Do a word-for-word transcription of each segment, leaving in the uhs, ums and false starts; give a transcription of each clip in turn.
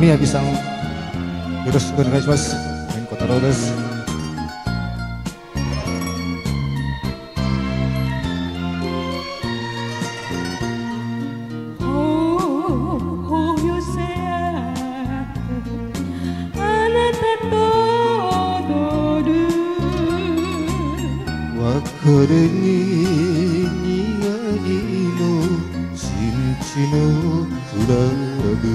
宮城さん、よろしくお願いします。健子太郎です。 別れに苦いの新地のクラブ、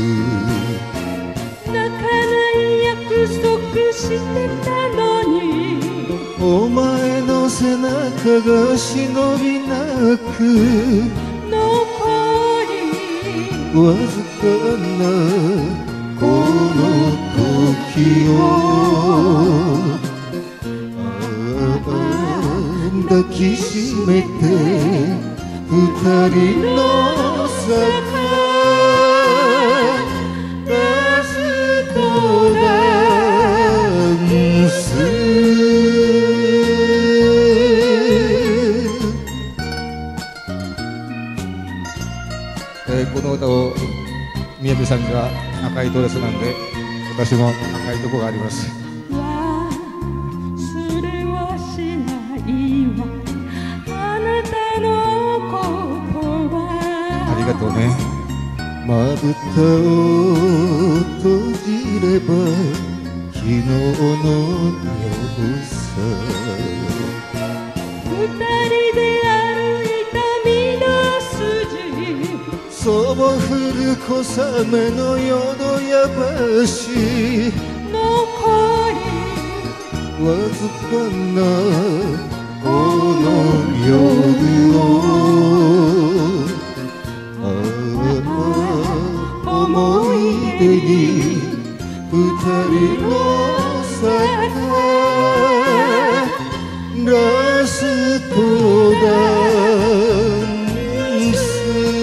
泣かない約束してたのに、 お前の背中が忍びなく残りわずかなこの時を抱きしめて二人の坂ラストダンス、 えー、この歌を宮城さんが赤いドレスなんで、私も赤いとこがあります。 忘れはしないわ、あなたのことは。 ありがとうね。 まぶたを閉じれば昨日のよさ、 二人で歩いた道筋、 そう古小雨の淀屋橋、 残りわずかなこの夜を思い出に二人の坂ラストダンス、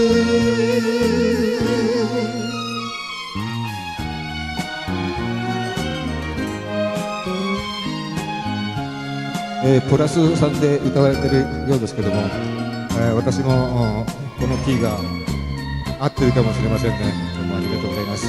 えー、プラスさんで歌われてるようですけども、えー、私もこのキーが合ってるかもしれませんね。どうもありがとうございます。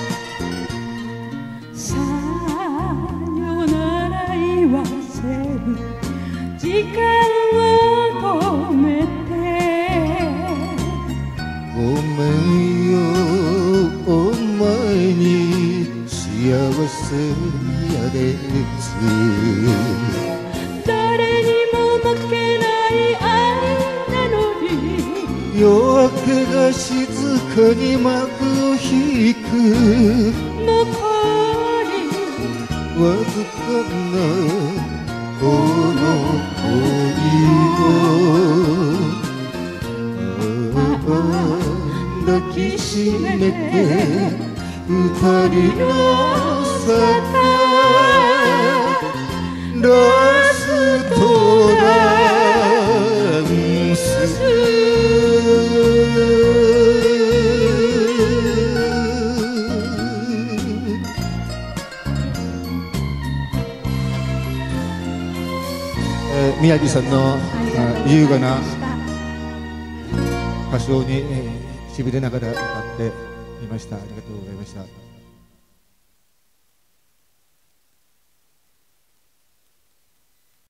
さよなら言わせる時間を止めて、 ごめんよお前に幸せやれず、 誰にも負けない愛なのに、 夜明けが静かに幕を引く、 残りわずかなこの恋を抱きしめて二人の坂ラストダンス、 えー、宮城さんの優雅な歌唱に、えー、しびれながら歌っていました。ありがとうございました。